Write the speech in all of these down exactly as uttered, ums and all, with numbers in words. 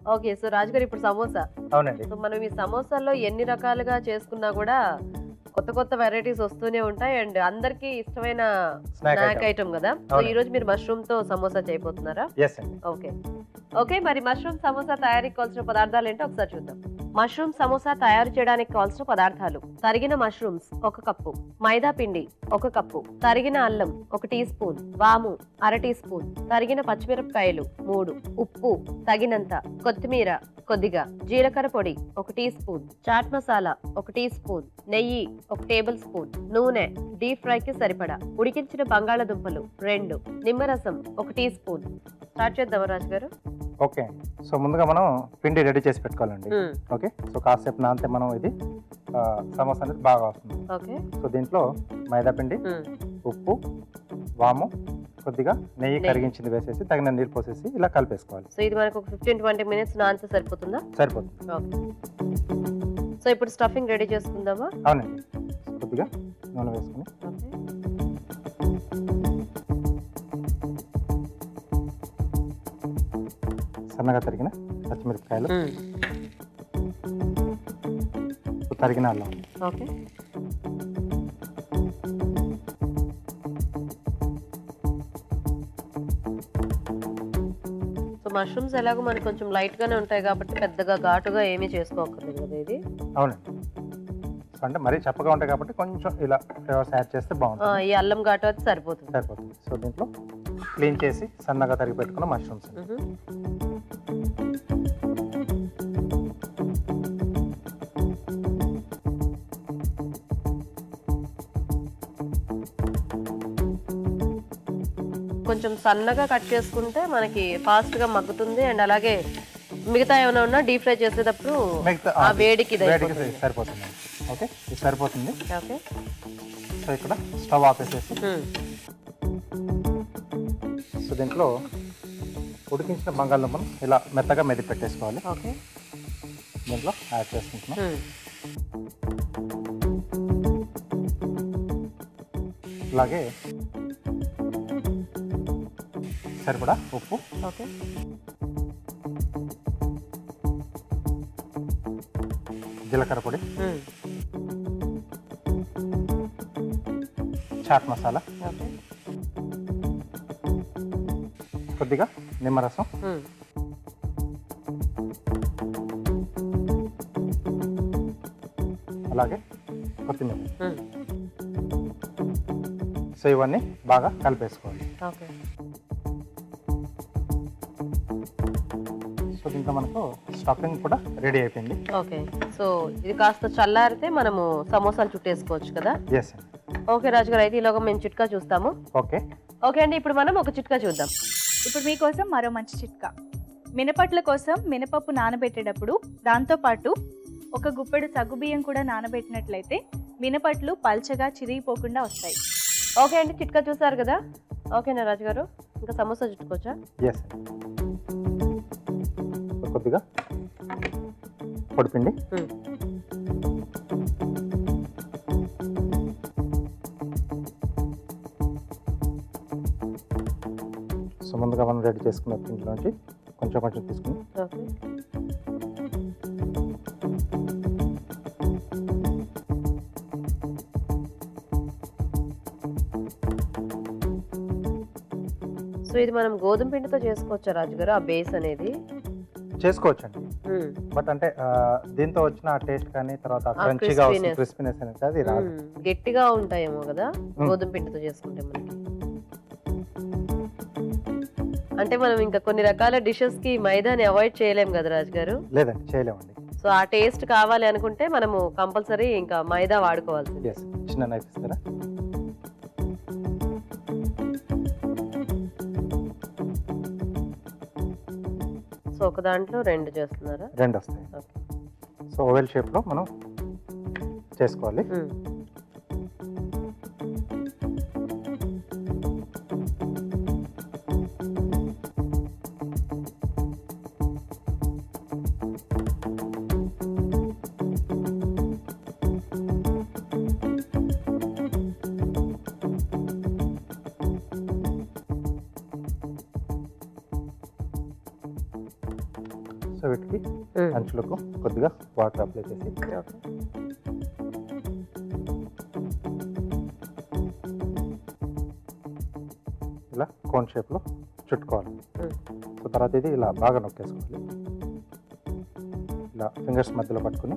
Okay. So రాజు గారు ఇప్పుడు సమోసా. అవునండి. సో మనం ఈ సమోసాల్లో ఎన్ని రకాలుగా చేసుకున్నా కూడా కొత్త కొత్త వెరైటీస్ వస్తూనే ఉంటాయి. అండ్ అందరికీ ఇష్టమైన స్నాక్ స్నాక్ ఐటమ్. ఐటమ్ కదా! సో అవునండి. ఈ రోజు మీరు మష్రూమ్ తో సమోసా చేయబోతున్నారా? యెస్ అండి. ఓకే. ఓకే. మరి మష్రూమ్ సమోసా తయారీకి కావాల్సిన పదార్థాలు ఏంటో ఒకసారి చూద్దాం. మష్రూమ్ సమోసా తయారు చేయడానికి కావాల్సిన పదార్థాలు: తరిగిన మష్రూమ్స్ ఒక కప్పు, మైదా పిండి ఒక కప్పు, తరిగిన అల్లం ఒక టీ స్పూన్, వాము అర టీ స్పూన్, తరిగిన పచ్చిమిరపకాయలు మూడు, ఉప్పు తగినంత, కొత్తిమీర కొద్దిగా, జీలకర్ర పొడి ఒక టీ స్పూన్, చాట్ మసాలా ఒక టీ స్పూన్, నెయ్యి ఒక టేబుల్ స్పూన్, నూనె డీప్ ఫ్రై కి సరిపడా, ఉడికించిన బంగాళదుంపలు రెండు, నిమ్మరసం ఒక టీ స్పూన్. స్టార్ట్ చేద్దామా రాజు గారు? ఓకే. సో ముందుగా మనం పిండి రెడీ చేసి పెట్టుకోవాలండి. ఓకే. సో కాసేపు నానితే మనం ఇది ఆ, సమోసా అనేది బాగా వస్తుంది. ఓకే. సో దీంట్లో మైదా పిండి, ఉప్పు, వాము, కొద్దిగా నెయ్యి నెయ్యి. కరిగించింది వేసేసి తగిన నీళ్ళు పోసేసి ఇలా కలిపేసుకోవాలి. సో ఇది మనకు ఒక ఫిఫ్టీన్ ట్వంటీ మినిట్స్ నానితే సరిపోతుందా? సరిపోతుంది. ఓకే. సో ఇప్పుడు స్టఫింగ్ రెడీ చేసుకుందామా? అవునండి. కొద్దిగా నూనె వేసుకుని ఓకే. సన్నగా తరిగిన పచ్చిమిరపకాయలు, తరిగిన అల్లం, ఓకే. సో మష్రూమ్స్ ఎలాగో మనకి కొంచెం లైట్ గానే ఉంటాయి కాబట్టి పెద్దగా ఘాటుగా ఏమీ చేసుకోకర్లేదు కదా ఇది. అవునండి. సో అంటే మరీ చప్పగా ఉంటాయి కాబట్టి కొంచెం ఇలా ఫ్లేవర్స్ యాడ్ చేస్తే ఆ, బాగుంటుంది. ఈ అల్లం ఘాటు అయితే సరిపోతుంది. సరిపోతుంది. సో దీంట్లో క్లీన్ చేసి సన్నగా తరిగి పెట్టుకున్న మష్రూమ్స్, మ్హూ. కొంచెం సన్నగా కట్ చేసుకుంటే మనకి ఫాస్ట్ గా మగ్గుతుంది. అండ్ అలాగే మిగతా ఏమైనా ఉన్నా డీప్ ఫ్రై చేసేటప్పుడు మిగతా ఆ వేడికి ఇది వేడికి అయిపోతుంది. సరిపోతుంది. ఓకే. ఇది సరిపోతుంది. ఓకే. సో ఇక్కడ స్టవ్ ఆపేసేసి మ్. సో దీంట్లో ఉడికించిన బంగాళదుంపను ఇలా మెత్తగా మెది పెట్టేసుకోవాలి. ఓకే. దీంట్లో యాడ్ చేసుకుంటున్నాం. మ్. అలాగే సరిపడా ఉప్పు, ఓకే. జీలకర్ర పొడి, మ్. చాట్ మసాలా, ఓకే. కొద్దిగా నిమ్మరసం, మ్. అలాగే కొత్తిమీర. మ్. సో ఇవన్నీ బాగా కలిపేసుకోవాలి. ఓకే. సో దీంట్లో మనకు స్టఫింగ్ కూడా రెడీ అయిపోయింది. ఓకే. సో ఇది కాస్త చల్లారితే మనము సమోసాలు చుట్టేసుకోవచ్చు కదా? ఎస్ అండి. ఓకే రాజు గారు, అయితే ఈలోగా మేము చిట్కా చూస్తాము. ఓకే. ఓకే అండి, ఇప్పుడు మనం ఒక చిట్కా చూద్దాం. ఇప్పుడు మీకోసం మరో మంచి చిట్కా. మినపట్ల కోసం మినపప్పు నానబెట్టేటప్పుడు దాంతోపాటు ఒక గుప్పెడు సగ్గుబియ్యం కూడా నానబెట్టినట్లయితే మినపట్లు పల్చగా చిరిగిపోకుండా వస్తాయి. ఓకే అండి, చిట్కా చూసారు కదా? ఓకేనా రాజు గారు, ఇంకా సమోసా చుట్టుకోవచ్చా? ఎస్. కొద్దిగా పొడిపిండి, మ్. సో ముందుగా మనం రెడీ చేసుకున్న పిండిలోంచి కొంచెం కొంచెం తీసుకుని ఓకే. సో ఇది మనం గోధుమ పిండితో చేసుకోవచ్చా రాజు గారు, ఆ బేస్ అనేది? చేసుకోవచ్చండి. మ్. బట్ అంటే ఆ, దీంతో వచ్చిన టేస్ట్ కానీ తర్వాత ఆ క్రంచీగా వస్తుంది, crispiness. క్రిస్పీనెస్ అనేది అది రాదు. మ్. గట్టిగా ఉంటాయేమో కదా గోధుమ పిండితో చేసుకుంటే మనకి. అంటే మనం ఇంకా కొన్ని రకాల డిషెస్ కి మైదాని అవాయిడ్ చేయలేం కదా రాజు గారు. లేదండి, చేయలేమండి. సో ఆ టేస్ట్ కావాలి అనుకుంటే మనము కంపల్సరీ ఇంకా మైదా వాడుకోవాల్సింది. ఎస్. చిన్న నైఫ్ ఇస్తారా? సో ఒక దాంట్లో రెండు చేస్తున్నారా? రెండు వస్తాయి. ఓకే. సో ఓవెల్ షేప్లో మనం చేసుకోవాలి. మ్. సో వీటికి అంచులకు కొద్దిగా వాటర్ అప్లై చేసి ఓకే. ఇలా కోన్ షేప్లో చుట్టుకోవాలి. మ్మ్. సో తర్వాత ఇది ఇలా బాగా నొక్కేసుకోవాలి. ఇలా ఫింగర్స్ మధ్యలో పట్టుకుని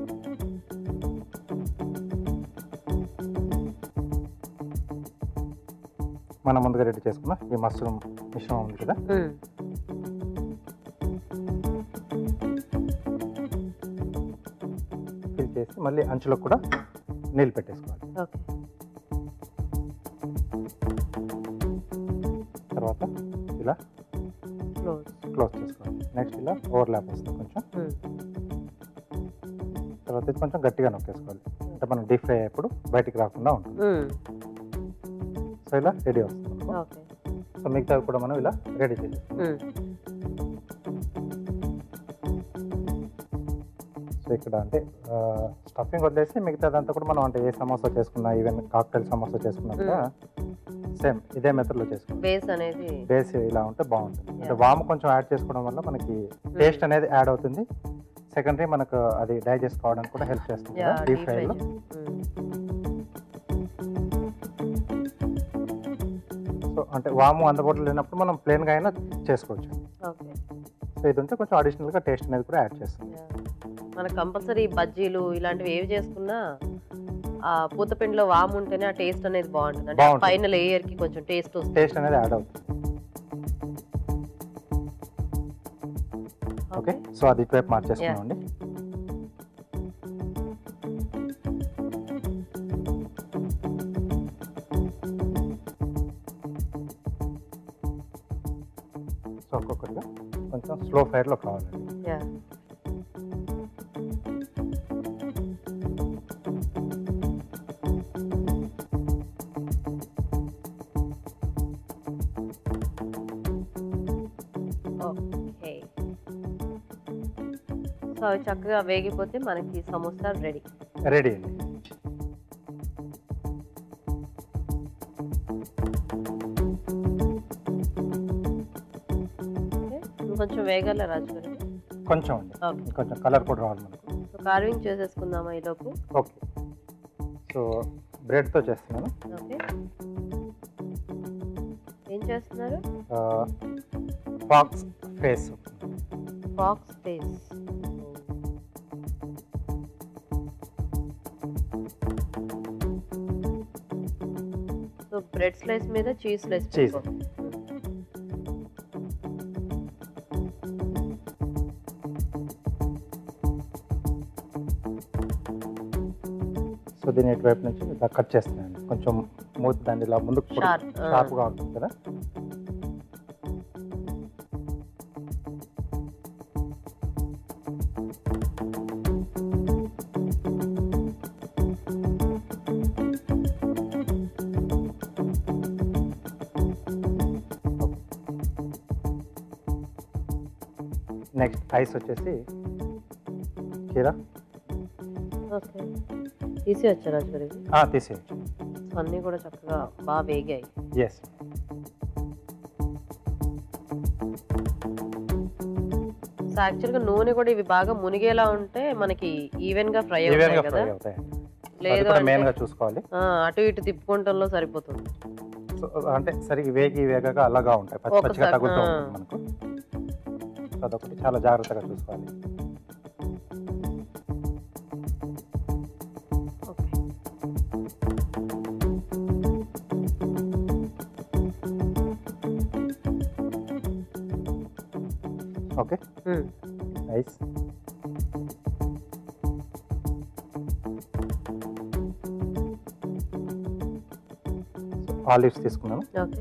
మనం ముందుగా రెడీ చేసుకున్న ఈ మష్రూమ్ మిశ్రమం ఉంది కదా, మ్మ్. ఫిల్ చేసి మళ్ళీ అంచులో కూడా నీళ్ళు పెట్టేసుకోవాలి. ఓకే. తర్వాత ఇలా క్లోజ్. క్లోజ్ చేసుకోవాలి. నెక్స్ట్ ఇలా ఓవర్లాప్ వస్తుంది కొంచెం. మ్మ్. తర్వాత ఇది కొంచెం గట్టిగా నొక్కేసుకోవాలి, అంటే మనం డీప్ ఫ్రై అయ్యేప్పుడు బయటికి రాకుండా ఉంటుంది. మ్మ్. సో ఇలా రెడీ వస్తుంది. ఓకే. సో మిగతావి కూడా మనం ఇలా రెడీ చేసేస్తాం. మ్మ్. సో ఇక్కడ అంటే స్టఫింగ్ వదిలేసి మిగతాదంతా కూడా మనం అంటే ఏ సమోసా చేసుకున్నా, ఈవెన్ కాక్టైల్ సమోసా చేసుకున్నా కూడా సేమ్ ఇదే మెథడ్లో చేసుకుంటాం. బేస్ అనేది బేస్ ఇలా ఉంటే బాగుంటుంది. అంటే వాము కొంచెం యాడ్ చేసుకోవడం వల్ల మనకి టేస్ట్ అనేది యాడ్ అవుతుంది. సెకండరీ మనకు అది డైజెస్ట్ కావడానికి కూడా హెల్ప్ చేస్తుంది యా, డీప్ డీప్ ఫ్రై ఫ్రైలో. చే- మ్మ్. సో అంటే వాము అందుబాటులో లేనప్పుడు మనం ప్లెయిన్గా అయినా చేసుకోవచ్చు. ఓకే. సో ఇది ఉంటే కొంచెం అడిషనల్గా టేస్ట్ అనేది కూడా యాడ్ చేస్తుంది. యా. మనకు కంపల్సరీ బజ్జీలు ఇలాంటివి ఏవి చేసుకున్నా ఆ పూతపిండిలో వాము ఉంటేనే ఆ టేస్ట్ అనేది బాగుంటుంది. అంటే ఆ బాగుంటుంది. పైన లేయర్ కి కొంచెం టేస్ట్ వస్తుంది. టేస్ట్ అనేది యాడ్ అవుతుంది. ఓకే, సో అది ఇటువైపు మార్చేసుకున్నామండి. సో ఒక్కొక్కటిగా కొంచెం స్లో ఫైర్లో కావాలండి. యా. ఓకే. సో అవి చక్కగా వేగిపోతే మనకి సమోసా రెడీ. రెడీ అండి. కొంచెం వేగాల రాజు గారు. కొంచెం అండి, ఓకే. కొంచెం కలర్ కూడా రావాలి మనకు. సో కార్వింగ్ చేసేసుకుందామా ఈలోపు. ఓకే, సో బ్రెడ్తో చేస్తున్నాను. ఓకే. ఏం చేస్తున్నారు? Fox face. Box face. So bread slice మీద చీజ్ స్లైస్. చీజ్. సో దీని ఇటువైపు నుంచి ఇలా కట్ చేస్తున్నాను. కొంచెం మూతి దాన్ని ఇలా ముందుకు Sharp, ఆ. షార్ప్గా ఉంటుంది కదా. నెక్స్ట్ ఐస్ వచ్చేసి కీరా. ఓకే. తీసి వచ్చా రాజు గారు ఇవి? ఆ, తీసేయచ్చు. సో అన్నీ కూడా చక్కగా బాగా వేగాయి. ఎస్. సో యాక్చువల్గా నూనె కూడా ఇవి బాగా మునిగేలా ఉంటే మనకి ఈవెన్ గా ఫ్రై ఈవెన్గా అవుతాయి కదా. ఫ్రై అవుతాయండి. అది లేదు కూడా అంటే మెయిన్గా చూసుకోవాలి. ఆ, అటు ఇటు తిప్పుకుంటంలో సరిపోతుంది. సో అంటే సరిగ్గా వేగి వేగగా అలాగా ఉంటాయి, పచ్చి పచ్చిగా ఒకసారి, తగులుతూ ఆ. ఉంటుంది మనకు. సో అదొకటి చాలా జాగ్రత్తగా చూసుకోవాలి. ఓకే. ఓకే, మ్మ్. నైస్. ఆలివ్స్ తీసుకున్నాను. ఓకే.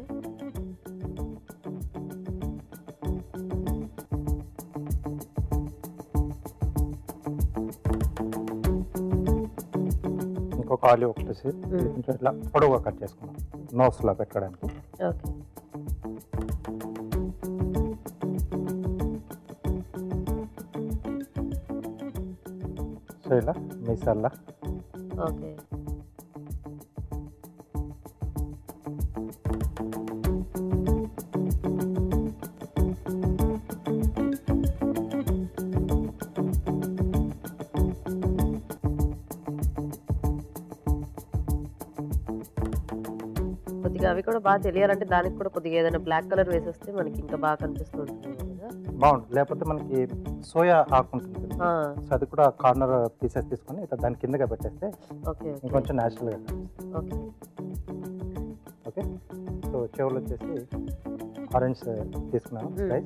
ఇంకొక ఆలివ్ ఒకటి వచ్చి ఇది కొంచెం ఇట్లా పొడవుగా కట్ చేసుకున్నాం నోస్లో పెట్టడానికి. ఓకే. సో ఇలా మిసాల్లా. ఓకే. కొద్దిగా అవి కూడా బాగా తెలియాలంటే దానికి కూడా కొద్దిగా ఏదైనా బ్లాక్ కలర్ వేసేస్తే మనకి ఇంకా బాగా కనిపిస్తుంది కదా. బాగుంటుంది. లేకపోతే మనకి సోయా ఆకు ఉంటుంది కదా, ఆ, సో అది కూడా కార్నర్ పీసెస్ తీసుకొని ఇట్లా దాని కిందగా పెట్టేస్తే ఓకే ఓకే ఇంకొంచెం న్యాచురల్గా కనిపిస్తుంది. ఓకే. ఓకే, సో చెవులు వచ్చేసి ఆరెంజ్ తీసుకున్నాను మ్మ్. స్లైస్.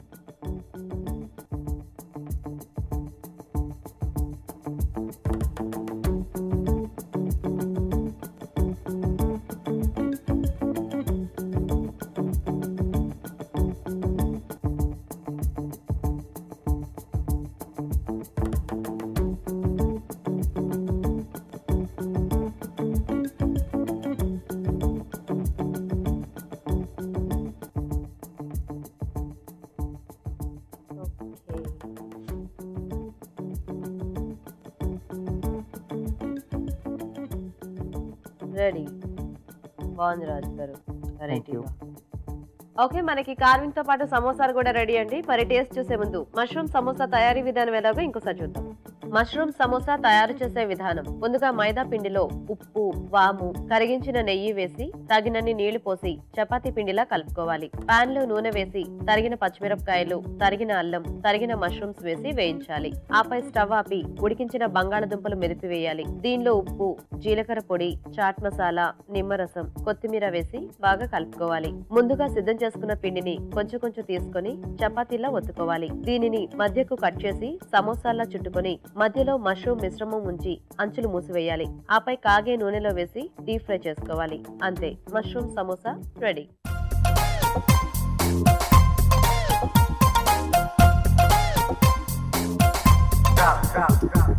ఓకే. రెడీ. బాగుంది రాజు గారు, వెరైటీగా. ఓకే, మనకి కార్వింగ్ తో పాటు సమోసాలు కూడా రెడీ అండి. మరి టేస్ట్ చూసే ముందు మష్రూమ్ సమోసా తయారీ విధానం ఎలాగో ఇంకోసారి చూద్దాం. మష్రూమ్ సమోసా తయారు చేసే విధానం: ముందుగా మైదా పిండిలో ఉప్పు, వాము, కరిగించిన నెయ్యి వేసి తగినన్ని నీళ్లు పోసి చపాతీ పిండిలా కలుపుకోవాలి. పాన్ లో నూనె వేసి తరిగిన పచ్చిమిరపకాయలు, తరిగిన అల్లం, తరిగిన మష్రూమ్స్ వేసి వేయించాలి. ఆపై స్టవ్ ఆపి ఉడికించిన బంగాళదుంపలు మెదిపి వేయాలి. దీనిలో ఉప్పు, జీలకర్ర పొడి, చాట్ మసాలా, నిమ్మరసం, కొత్తిమీర వేసి బాగా కలుపుకోవాలి. ముందుగా సిద్ధం చేసుకున్న పిండిని కొంచెం కొంచెం తీసుకొని చపాతీలా ఒత్తుకోవాలి. దీనిని మధ్యకు కట్ చేసి సమోసాల్లా చుట్టుకొని మధ్యలో మష్రూమ్ మిశ్రమం ఉంచి అంచులు మూసివేయాలి. ఆపై కాగే నూనెలో వేసి డీప్ ఫ్రై చేసుకోవాలి. అంతే, mushroom samosa ready. Go, go, go.